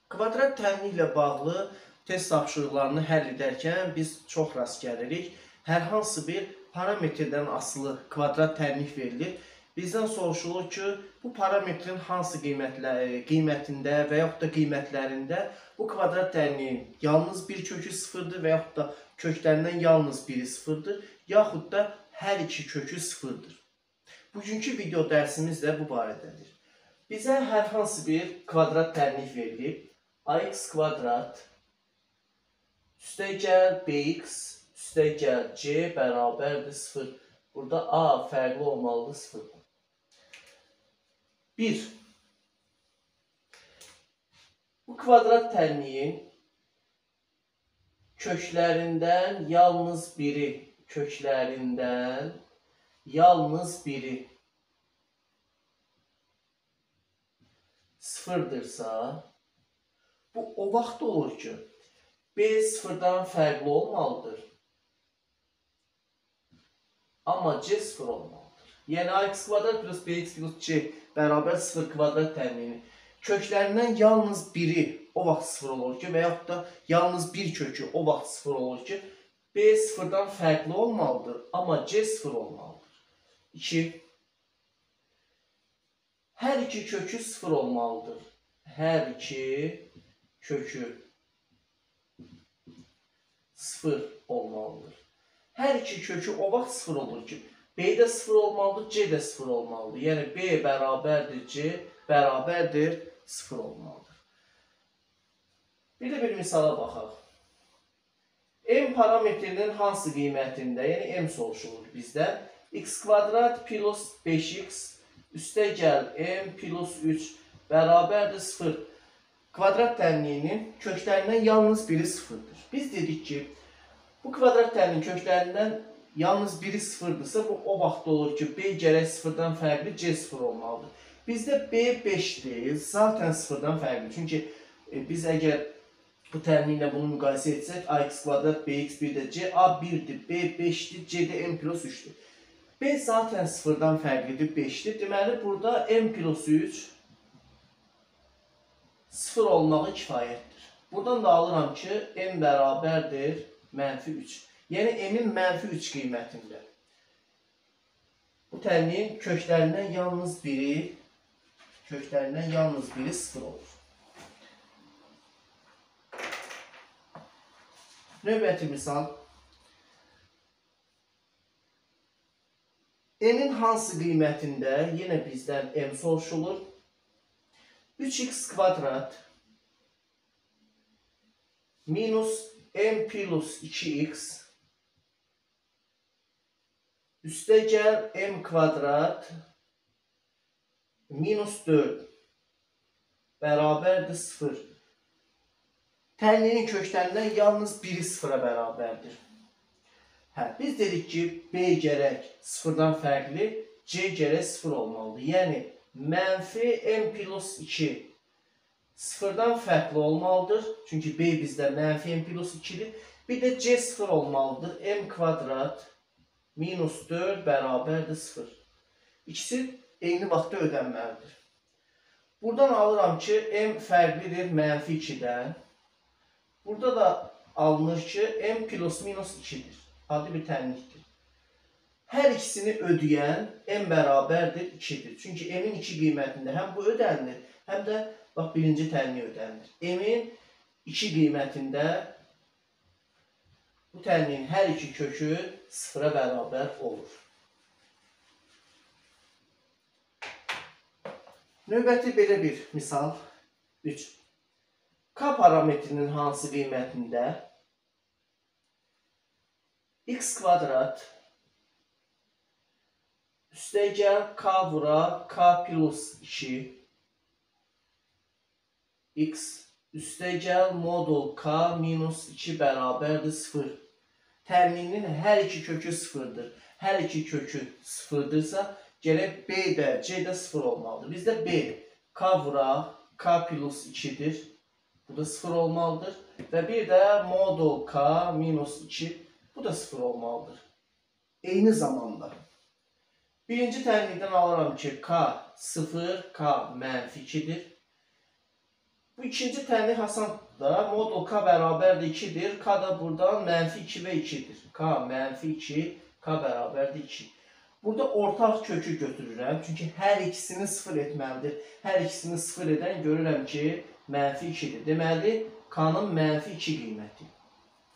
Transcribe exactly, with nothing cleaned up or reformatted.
Kvadrat təmini ilə bağlı test tapşırıqlarını həll edərkən biz çox rast gəlirik. Hər hansı bir parametrdən asılı kvadrat təmini verilir. Bizdən soruşulur ki, bu parametrin hansı qiymətləri, qiymətində və yaxud da qiymətlərində bu kvadrat təminin yalnız bir kökü sıfırdır və yaxud da köklərindən yalnız biri sıfırdır, yaxud da hər iki kökü sıfırdır. Bugünkü video dərsimiz də bu barədədir. Bizə hər hansı bir kvadrat təmini verilib. Ax kvadrat üstəgəl bx üstəgəl c bərabərdir sıfır. Burada a fərqli olmalıdır sıfırdan. bir. Bu kvadrat təminin köklərindən yalnız biri, köklərindən yalnız biri sıfırdırsa, bu o vaxt olur ki, b sıfırdan fərqli olmalıdır. Amma c sıfır olmalıdır. Yəni ax kvadrat plus bx plus c bərabər sıfır kvadrat təmini köklərindən yalnız biri o vaxt sıfır olur ki, və yaxud da yalnız bir kökü o vaxt sıfır olur ki, b sıfırdan fərqli olmalıdır, amma c sıfır olmalıdır. iki. Hər iki kökü sıfır olmalıdır. Hər iki kökü sıfır olmalıdır. Hər iki kökü o vaxt sıfır olur ki, b də sıfır olmalıdır, c də sıfır olmalıdır. Yəni b bərabərdir, c bərabərdir, sıfır olmalıdır. Bir də bir misala baxaq. M parametrinin hansı qiymətində, yəni m soruşulur bizdən, x kvadrat plus beş x üstəgəl m plus üç bərabərdir sıfır. Kvadrat təminin köklərindən yalnız biri sıfırdır. Biz dedik ki, bu kvadrat təminin köklərindən yalnız biri sıfırdırsa, bu o vaxt olur ki, b gərək sıfırdan fərqli, c sıfır olmalıdır. Bizdə b beşdir, zaten sıfırdan fərqli. Çünki e, biz əgər bu təmin ilə bunu müqayisə etsək, ax kvadrat bx bir də c, a birdir, b beşdir, c də m plus üçdür. b zaten sıfırdan fərqlidir, beşdir. Deməli, burada m plus üç sıfır olmağı kifayətdir. Buradan da alıram ki, m bərabərdir mənfi üç. Yəni, m-in mənfi üç qiymətində. Bu təmin köklərindən yalnız biri, köklərindən yalnız biri sıfır olur. Növbəti misal. M-in hansı qiymətində yenə bizdən m soruşulur. üç x kvadrat minus m plus iki x üstəgəl m kvadrat minus dörd bərabərdir sıfır. Təminin köklərindən yalnız biri sıfıra bərabərdir. Hə, biz dedik ki, b gərək sıfırdan fərqli, c gərək sıfır olmalıdır. Yəni, mənfi m plus iki sıfırdan fərqli olmalıdır. Çünki b bizdə mənfi m plus ikidir. Bir də c sıfır olmalıdır. M kvadrat minus dörd bərabərdir sıfır. İkisi eyni vaxtda ödənməlidir. Buradan alıram ki, m fərqlidir mənfi ikidən. Burada da alınır ki, m plus minus ikidir. Adi bir təmlikdir. Hər ikisini ödəyən m bərabərdir ikidir. Çünki m-in iki qiymətində həm bu ödənilir, həm də bax, birinci təmlik ödənilir. M-in iki qiymətində bu təmliyin hər iki kökü sıfıra bərabər olur. Növbəti belə bir misal. üç. K parametrinin hansı qiymətində x kvadrat üstəgəl k vura k plus iki x üstəgəl modul k minus iki bərabərdir sıfır. Təminin hər iki kökü sıfırdır. Hər iki kökü sıfırdırsa, gərək b də, c də sıfır olmalıdır. Bizdə b, k vura k plus ikidir. Bu da sıfır olmalıdır. Və bir də modul k minus iki, bu da sıfır olmalıdır. Eyni zamanda. Birinci təmlikdən alıram ki, k sıfır, k mənfi ikidir. Bu ikinci tənlik asandır. Modul k bərabərdir ikidir. K da buradan mənfi iki və ikidir. K mənfi iki, k bərabərdir iki. Burada ortaq kökü götürürəm. Çünki hər ikisini sıfır etməlidir. Hər ikisini sıfır edən görürəm ki, mənfi ikidir. Deməli, k-nın mənfi iki qiyməti.